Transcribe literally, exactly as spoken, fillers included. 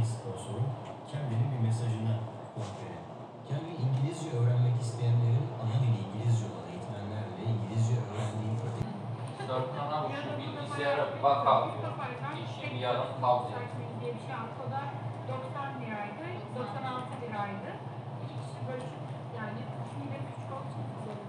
sponsorum Cambly'nin bir mesajına kulak verin. Cambly İngilizce öğrenmek isteyenlerin ana dili İngilizce olan eğitmenlerle İngilizce öğrendiği pratik... Dörtkan'a şu bilgisayara bak abi. İşim yarım kaldı. diye bir şey aldı. O da doksan liraydı, doksan altı liraydı. İki kişi bölüşüp yani şimdi küçük olduğu için